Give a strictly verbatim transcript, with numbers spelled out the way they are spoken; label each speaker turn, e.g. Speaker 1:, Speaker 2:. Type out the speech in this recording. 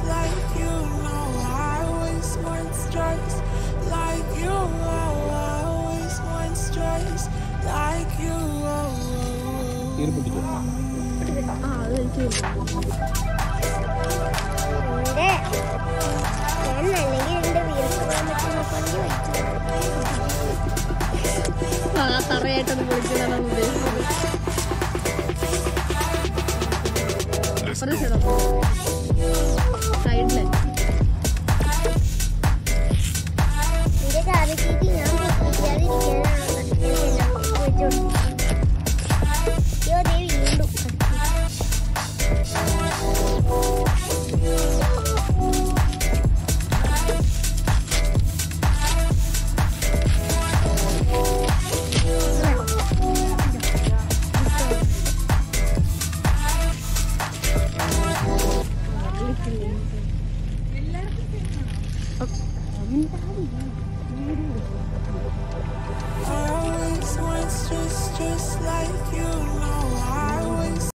Speaker 1: like you. No, I always want stress like you. Oh, I always want stress like you.
Speaker 2: തറയായിട്ടൊന്നും വിളിക്കുന്നതാണ് ഉദ്ദേശിച്ചത്. സൈഡില്
Speaker 1: Just like you.